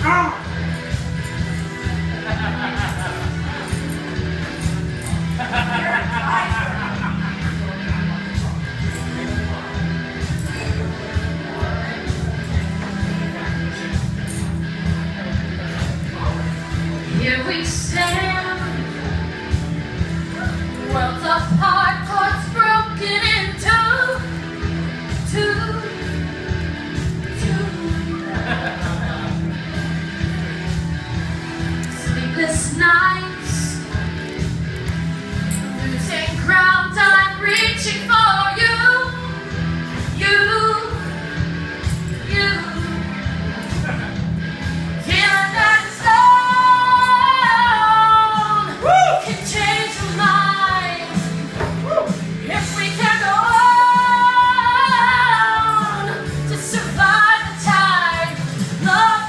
Here we stand, worlds apart, hearts broken in two. Sleepless nights, losing ground, I'm reaching for you. Feeling that stone can change your mind if we can go on to survive the tide. Love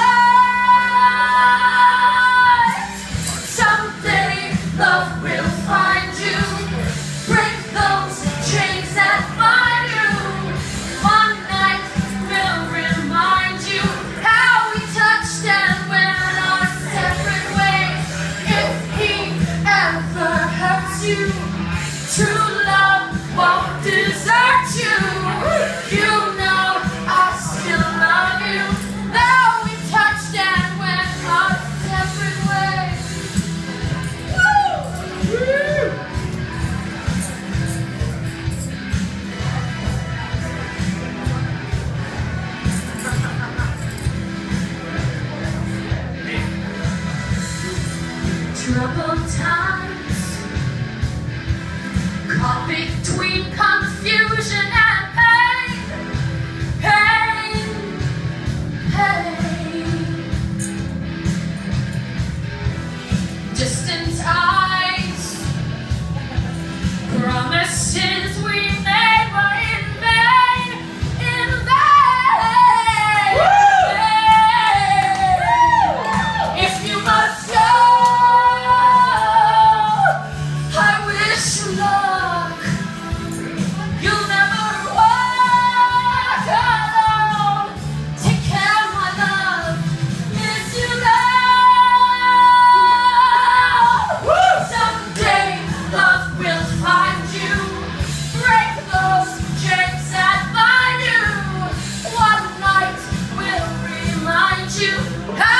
divides. Someday love will find you. Break those chains that bind you. One night will remind you how we touched and went our separate ways. If he ever hurts you, true love won't desert you. You know I still love you. Now we touched and went our separate ways. Troubled times, caught between confusion and pain. Distant eyes, promises we made were in vain, in vain. If you must go, I wish you luck. You'll never walk alone. Take care, my love. Miss you, love. Someday love will find you. Break those chains that bind you. One night will remind you.